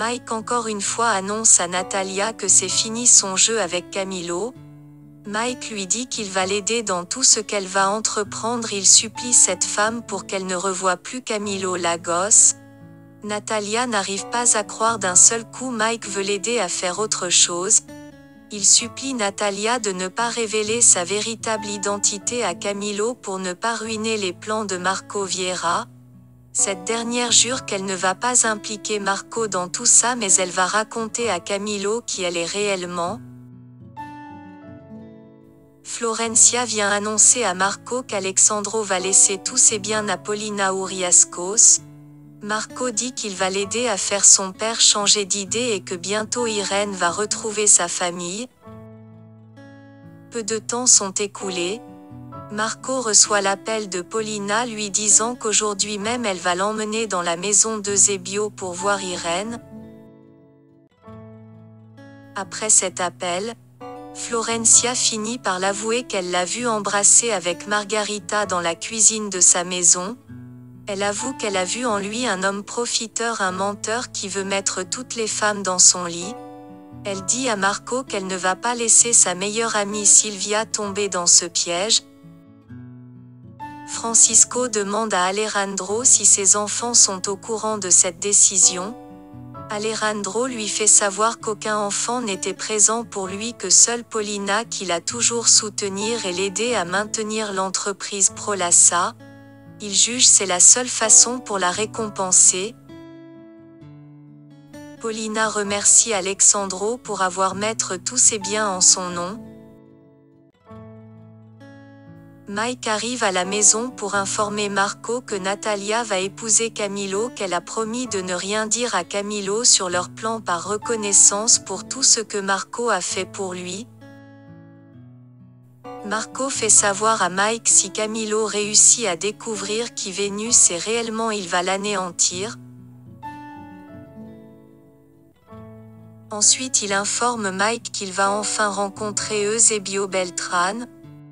Mike encore une fois annonce à Natalia que c'est fini son jeu avec Camilo. Mike lui dit qu'il va l'aider dans tout ce qu'elle va entreprendre. Il supplie cette femme pour qu'elle ne revoie plus Camilo Lagos. Natalia n'arrive pas à croire d'un seul coup. Mike veut l'aider à faire autre chose. Il supplie Natalia de ne pas révéler sa véritable identité à Camilo pour ne pas ruiner les plans de Marco Vieira. Cette dernière jure qu'elle ne va pas impliquer Marco dans tout ça, mais elle va raconter à Camilo qui elle est réellement. Florencia vient annoncer à Marco qu'Alexandro va laisser tous ses biens à Paulina Ouriascos. Marco dit qu'il va l'aider à faire son père changer d'idée et que bientôt Irène va retrouver sa famille. Peu de temps sont écoulés. Marco reçoit l'appel de Paulina lui disant qu'aujourd'hui même elle va l'emmener dans la maison d'Eusebio pour voir Irène. Après cet appel, Florencia finit par l'avouer qu'elle l'a vu embrasser avec Margarita dans la cuisine de sa maison. Elle avoue qu'elle a vu en lui un homme profiteur, un menteur qui veut mettre toutes les femmes dans son lit. Elle dit à Marco qu'elle ne va pas laisser sa meilleure amie Silvia tomber dans ce piège. Francisco demande à Alejandro si ses enfants sont au courant de cette décision. Alejandro lui fait savoir qu'aucun enfant n'était présent pour lui, que seule Paulina qui l'a toujours soutenir et l'aider à maintenir l'entreprise Prolassa. Il juge c'est la seule façon pour la récompenser. Paulina remercie Alexandro pour avoir mettre tous ses biens en son nom. Mike arrive à la maison pour informer Marco que Natalia va épouser Camilo, qu'elle a promis de ne rien dire à Camilo sur leur plan par reconnaissance pour tout ce que Marco a fait pour lui. Marco fait savoir à Mike si Camilo réussit à découvrir qui Vénus est réellement, il va l'anéantir. Ensuite il informe Mike qu'il va enfin rencontrer Eusebio Beltrán.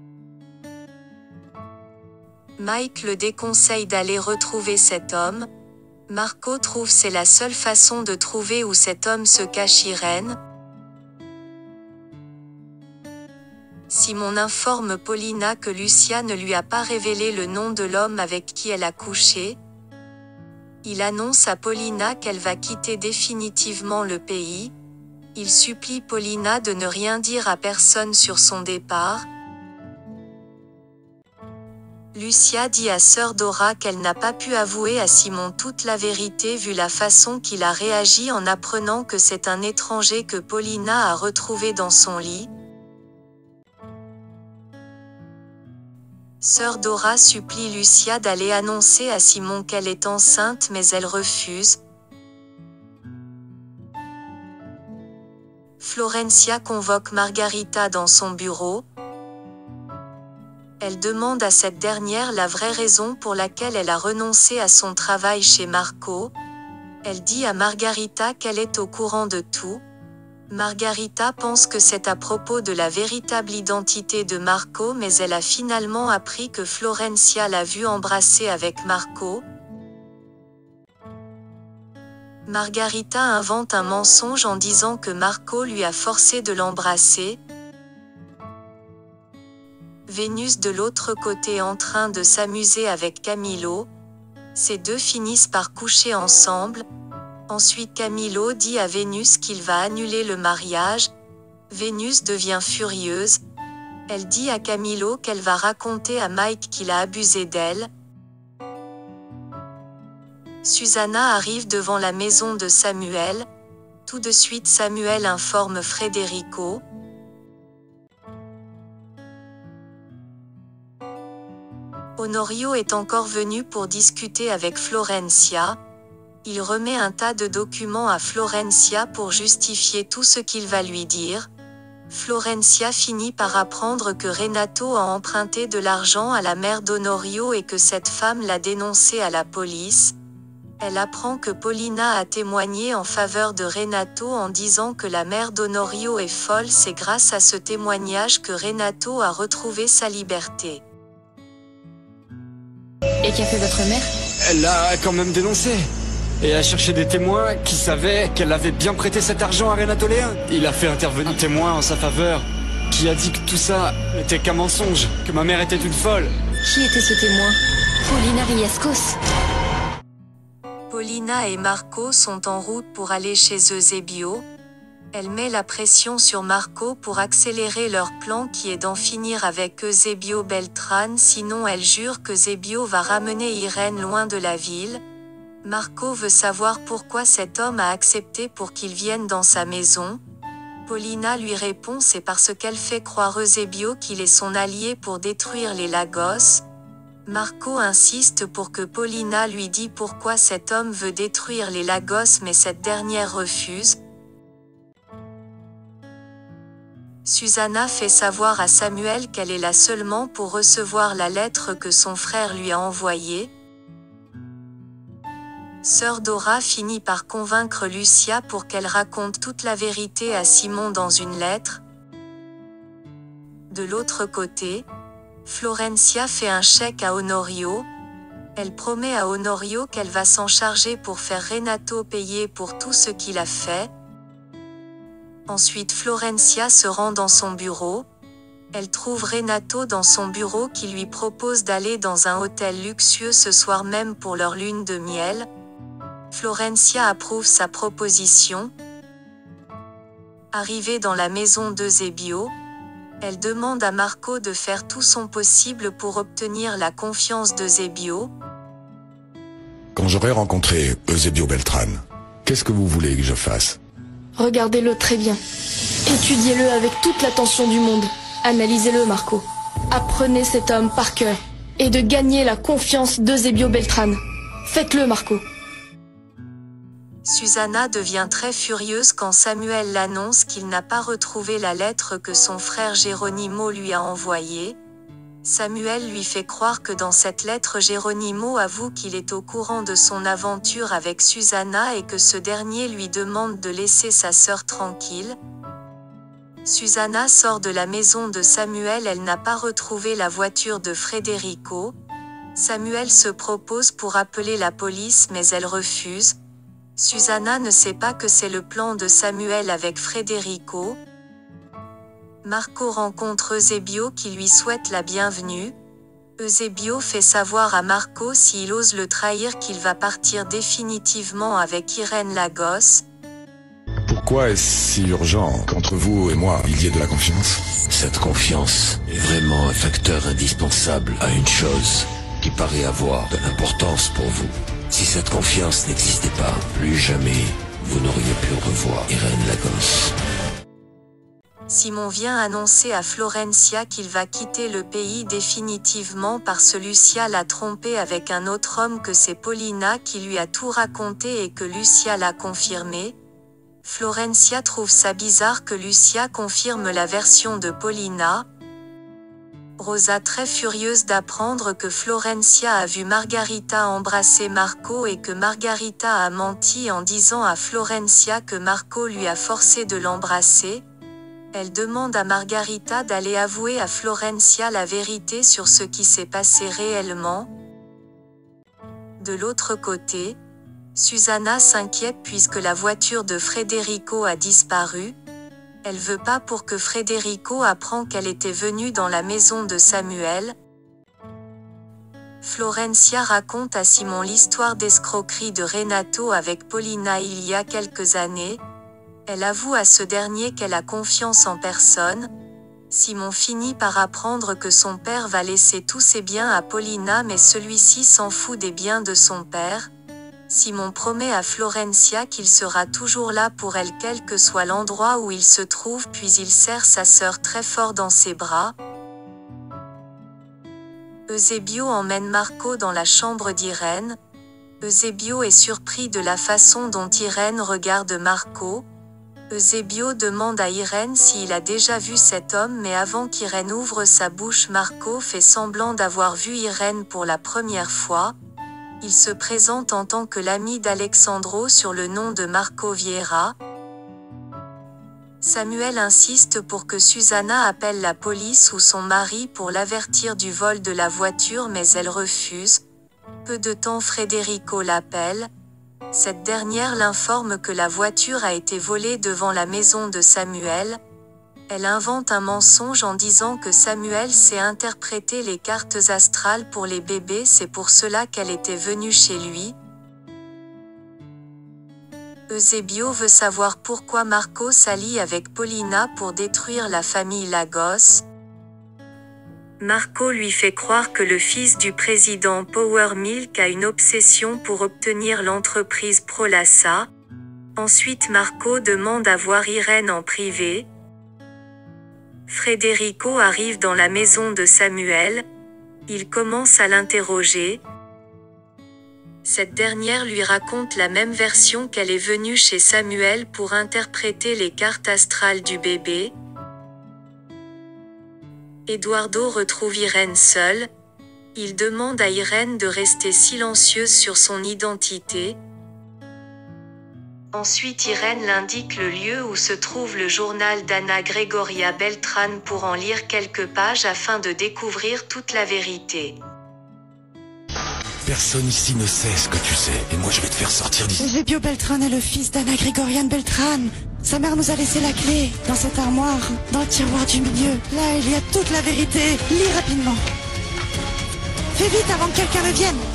Mike le déconseille d'aller retrouver cet homme. Marco trouve c'est la seule façon de trouver où cet homme se cache. Irène. Simon informe Paulina que Lucia ne lui a pas révélé le nom de l'homme avec qui elle a couché. Il annonce à Paulina qu'elle va quitter définitivement le pays. Il supplie Paulina de ne rien dire à personne sur son départ. Lucia dit à Sœur Dora qu'elle n'a pas pu avouer à Simon toute la vérité vu la façon qu'il a réagi en apprenant que c'est un étranger que Paulina a retrouvé dans son lit. Sœur Dora supplie Lucia d'aller annoncer à Simon qu'elle est enceinte, mais elle refuse. Florencia convoque Margarita dans son bureau. Elle demande à cette dernière la vraie raison pour laquelle elle a renoncé à son travail chez Marco. Elle dit à Margarita qu'elle est au courant de tout. Margarita pense que c'est à propos de la véritable identité de Marco, mais elle a finalement appris que Florencia l'a vu embrasser avec Marco. Margarita invente un mensonge en disant que Marco lui a forcé de l'embrasser. Vénus de l'autre côté en train de s'amuser avec Camilo. Ces deux finissent par coucher ensemble. Ensuite Camilo dit à Vénus qu'il va annuler le mariage. Vénus devient furieuse. Elle dit à Camilo qu'elle va raconter à Mike qu'il a abusé d'elle. Susanna arrive devant la maison de Samuel. Tout de suite Samuel informe Federico. Honorio est encore venu pour discuter avec Florencia. Il remet un tas de documents à Florencia pour justifier tout ce qu'il va lui dire. Florencia finit par apprendre que Renato a emprunté de l'argent à la mère d'Honorio et que cette femme l'a dénoncé à la police. Elle apprend que Paulina a témoigné en faveur de Renato en disant que la mère d'Honorio est folle. C'est grâce à ce témoignage que Renato a retrouvé sa liberté. Et qu'a fait votre mère? Elle l'a quand même dénoncé. et a cherché des témoins qui savaient qu'elle avait bien prêté cet argent à Renato Léon. Il a fait intervenir un témoin en sa faveur, qui a dit que tout ça n'était qu'un mensonge, que ma mère était une folle. Qui était ce témoin? Paulina Riascos. Paulina et Marco sont en route pour aller chez Eusebio. Elle met la pression sur Marco pour accélérer leur plan qui est d'en finir avec Eusebio Beltrán, sinon elle jure qu'Eusebio va ramener Irène loin de la ville. Marco veut savoir pourquoi cet homme a accepté pour qu'il vienne dans sa maison. Paulina lui répond c'est parce qu'elle fait croire Eusebio qu'il est son allié pour détruire les Lagos. Marco insiste pour que Paulina lui dise pourquoi cet homme veut détruire les Lagos mais cette dernière refuse. Susanna fait savoir à Samuel qu'elle est là seulement pour recevoir la lettre que son frère lui a envoyée. Sœur Dora finit par convaincre Lucia pour qu'elle raconte toute la vérité à Simon dans une lettre. De l'autre côté, Florencia fait un chèque à Honorio. Elle promet à Honorio qu'elle va s'en charger pour faire Renato payer pour tout ce qu'il a fait. Ensuite Florencia se rend dans son bureau. Elle trouve Renato dans son bureau qui lui propose d'aller dans un hôtel luxueux ce soir même pour leur lune de miel. Florencia approuve sa proposition. Arrivée dans la maison d'Eusebio, elle demande à Marco de faire tout son possible pour obtenir la confiance d'Eusebio. Quand j'aurai rencontré Eusebio Beltrán, qu'est-ce que vous voulez que je fasse? Regardez-le très bien. Étudiez-le avec toute l'attention du monde. Analysez-le, Marco. Apprenez cet homme par cœur. Et de gagner la confiance d'Eusebio Beltrán. Faites-le, Marco. Susanna devient très furieuse quand Samuel l'annonce qu'il n'a pas retrouvé la lettre que son frère Geronimo lui a envoyée. Samuel lui fait croire que dans cette lettre Geronimo avoue qu'il est au courant de son aventure avec Susanna et que ce dernier lui demande de laisser sa sœur tranquille. Susanna sort de la maison de Samuel, elle n'a pas retrouvé la voiture de Federico. Samuel se propose pour appeler la police mais elle refuse. Susanna ne sait pas que c'est le plan de Samuel avec Federico. Marco rencontre Eusebio qui lui souhaite la bienvenue. Eusebio fait savoir à Marco s'il ose le trahir qu'il va partir définitivement avec Irène Lagos. Pourquoi est-ce si urgent qu'entre vous et moi il y ait de la confiance? Cette confiance est vraiment un facteur indispensable à une chose qui paraît avoir de l'importance pour vous. Si cette confiance n'existait pas, plus jamais vous n'auriez pu revoir Irène Lagos. Simon vient annoncer à Florencia qu'il va quitter le pays définitivement parce que Lucia l'a trompé avec un autre homme, que c'est Paulina qui lui a tout raconté et que Lucia l'a confirmé. Florencia trouve ça bizarre que Lucia confirme la version de Paulina. Rosa très furieuse d'apprendre que Florencia a vu Margarita embrasser Marco et que Margarita a menti en disant à Florencia que Marco lui a forcé de l'embrasser. Elle demande à Margarita d'aller avouer à Florencia la vérité sur ce qui s'est passé réellement. De l'autre côté, Susanna s'inquiète puisque la voiture de Federico a disparu. Elle veut pas pour que Federico apprend qu'elle était venue dans la maison de Samuel. Florencia raconte à Simon l'histoire d'escroquerie de Renato avec Paulina il y a quelques années. Elle avoue à ce dernier qu'elle a confiance en personne. Simon finit par apprendre que son père va laisser tous ses biens à Paulina mais celui-ci s'en fout des biens de son père. Simon promet à Florencia qu'il sera toujours là pour elle quel que soit l'endroit où il se trouve, puis il serre sa sœur très fort dans ses bras. Eusebio emmène Marco dans la chambre d'Irène. Eusebio est surpris de la façon dont Irène regarde Marco. Eusebio demande à Irène s'il a déjà vu cet homme mais avant qu'Irène ouvre sa bouche, Marco fait semblant d'avoir vu Irène pour la première fois. Il se présente en tant que l'ami d'Alexandro sur le nom de Marco Vieira. Samuel insiste pour que Susanna appelle la police ou son mari pour l'avertir du vol de la voiture mais elle refuse. Peu de temps Federico l'appelle. Cette dernière l'informe que la voiture a été volée devant la maison de Samuel. Elle invente un mensonge en disant que Samuel sait interpréter les cartes astrales pour les bébés, c'est pour cela qu'elle était venue chez lui. Eusebio veut savoir pourquoi Marco s'allie avec Paulina pour détruire la famille Lagos. Marco lui fait croire que le fils du président Power Milk a une obsession pour obtenir l'entreprise Prolassa. Ensuite Marco demande à voir Irène en privé. Federico arrive dans la maison de Samuel. Il commence à l'interroger. Cette dernière lui raconte la même version qu'elle est venue chez Samuel pour interpréter les cartes astrales du bébé. Eduardo retrouve Irène seule. Il demande à Irène de rester silencieuse sur son identité. Ensuite Irène l'indique le lieu où se trouve le journal d'Anna Gregoria Beltrán pour en lire quelques pages afin de découvrir toute la vérité. Personne ici ne sait ce que tu sais, et moi je vais te faire sortir d'ici. Eusebio Beltrán est le fils d'Anna Grégoriane Beltrán. Sa mère nous a laissé la clé, dans cette armoire, dans le tiroir du milieu. Là, il y a toute la vérité. Lis rapidement. Fais vite avant que quelqu'un ne vienne.